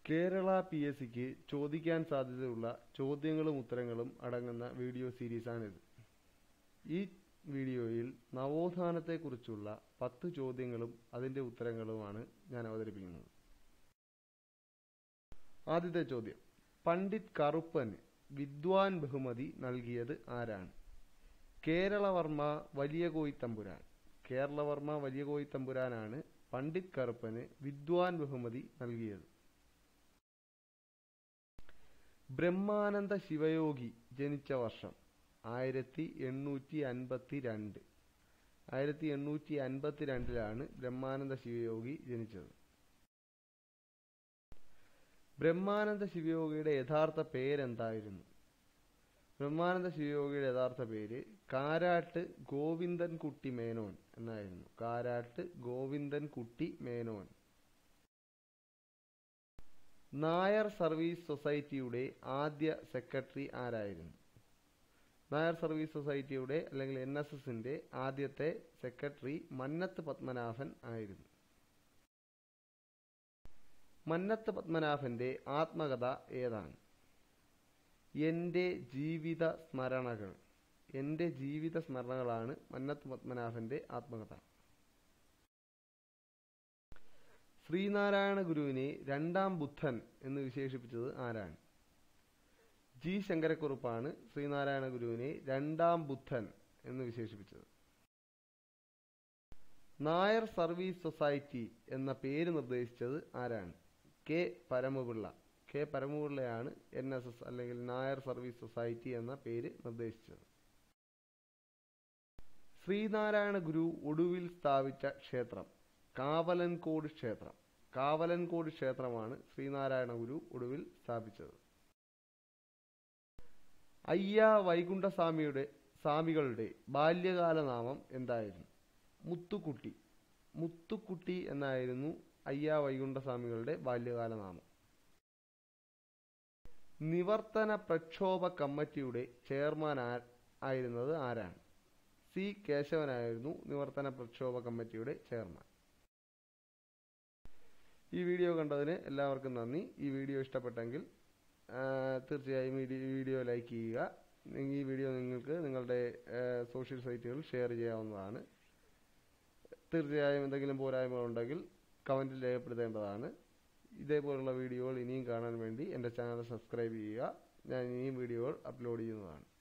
കേരള PSCക്ക് ചോദിക്കാൻ സാധ്യതയുള്ള ചോദ്യങ്ങളും ഉത്തരങ്ങളും അടങ്ങുന്ന വീഡിയോ സീരീസാണിത്. ഈ വീഡിയോയിൽ നവോത്ഥാനത്തെക്കുറിച്ചുള്ള 10 ചോദ്യങ്ങളും അതിന്റെ ഉത്തരങ്ങളുമാണ് ഞാൻ അവതരിപ്പിക്കുന്നത്. ആദ്യത്തെ ചോദ്യം: പണ്ഡിറ്റ് കറുപ്പന് വിദ്വാൻ ബഹുമതി നൽകിയത് ആരാണ്? കേരളവർമ്മ വലിയ കോയിത്തമ്പുരാൻ. കേരളവർമ്മ വലിയ കോയിത്തമ്പുരാനാണ് പണ്ഡിറ്റ് കറുപ്പന് വിദ്വാൻ ബഹുമതി നൽകിയത്. ബ്രഹ്മാനന്ദ ശിവയോഗി ജനിച്ച വർഷം 1852. 1852 ബ്രഹ്മാനന്ദ ശിവയോഗി ജനിച്ചത്. ബ്രഹ്മാനന്ദ ശിവയോഗിയുടെ യഥാർത്ഥ പേരെന്തായിരുന്നു? ബ്രഹ്മാനന്ദ ശിവയോഗിയുടെ യഥാർത്ഥ പേര് കാരാട്ട് ഗോവിന്ദൻകുട്ടി മേനോൻ എന്നായിരുന്നു. കാരാട്ട് ഗോവിന്ദൻകുട്ടി മേനോൻ. നായർ സർവീസ് സൊസൈറ്റിയുടെ ആദ്യ സെക്രട്ടറി ആരായിരുന്നു? നായർ സർവീസ് സൊസൈറ്റിയുടെ അല്ലെങ്കിൽ NSSന്റെ ആദ്യത്തെ സെക്രട്ടറി മന്നത്ത് പത്മനാഭൻ ആയിരുന്നു. മന്നത്ത് പത്മനാഭന്റെ ആത്മകഥ ഏതാണ്? എന്റെ ജീവിത സ്മരണകൾ. എന്റെ ജീവിത സ്മരണകളാണ് മന്നത്ത് പത്മനാഭന്റെ ആത്മകഥ. ശ്രീനാരായണ ഗുരുവിനെ രണ്ടാം ബുദ്ധൻ എന്ന് വിശേഷിപ്പിച്ചത് ആരാണ്? ജി ശങ്കരക്കുറുപ്പാണ് ശ്രീനാരായണ ഗുരുവിനെ രണ്ടാം ബുദ്ധൻ എന്ന് വിശേഷിപ്പിച്ചത്. നായർ സർവീസ് സൊസൈറ്റി എന്ന പേര് നിർദ്ദേശിച്ചത് ആരാണ്? കെ പരമപിള്ള. കെ പരമപിള്ളയാണ് NSS അല്ലെങ്കിൽ നായർ സർവീസ് സൊസൈറ്റി എന്ന പേര് നിർദ്ദേശിച്ചത്. ശ്രീനാരായണ ഗുരു ഒടുവിൽ സ്ഥാപിച്ച ക്ഷേത്രം കാവലൻകോട് ക്ഷേത്രം. കാവലൻകോട് ക്ഷേത്രമാണ് ശ്രീനാരായണ ഗുരു ഒടുവിൽ സ്ഥാപിച്ചത്. അയ്യ വൈകുണ്ഠസ്വാമികളുടെ ബാല്യകാല നാമം എന്തായിരുന്നു? മുത്തുക്കുട്ടി. മുത്തുക്കുട്ടി എന്നായിരുന്നു അയ്യ വൈകുണ്ഠസ്വാമികളുടെ ബാല്യകാല നാമം. നിവർത്തന പ്രക്ഷോഭ കമ്മിറ്റിയുടെ ചെയർമാൻ ആയിരുന്നത് ആരാണ്? സി കേശവനായിരുന്നു നിവർത്തന പ്രക്ഷോഭ കമ്മിറ്റിയുടെ ചെയർമാൻ. ഈ വീഡിയോ കണ്ടതിന് എല്ലാവർക്കും നന്ദി. ഈ വീഡിയോ ഇഷ്ടപ്പെട്ടെങ്കിൽ തീർച്ചയായും ഈ വീഡിയോ ലൈക്ക് ചെയ്യുക. ഈ വീഡിയോ നിങ്ങൾക്ക് നിങ്ങളുടെ സോഷ്യൽ സൈറ്റുകളിൽ ഷെയർ ചെയ്യാവുന്നതാണ്. തീർച്ചയായും എന്തെങ്കിലും പോരായ്മകളുണ്ടെങ്കിൽ കമൻറ്റിൽ രേഖപ്പെടുത്തേണ്ടതാണ്. ഇതേപോലുള്ള വീഡിയോകൾ ഇനിയും കാണാൻ വേണ്ടി എൻ്റെ ചാനൽ സബ്സ്ക്രൈബ് ചെയ്യുക. ഞാൻ ഇനിയും വീഡിയോകൾ അപ്ലോഡ് ചെയ്യുന്നതാണ്.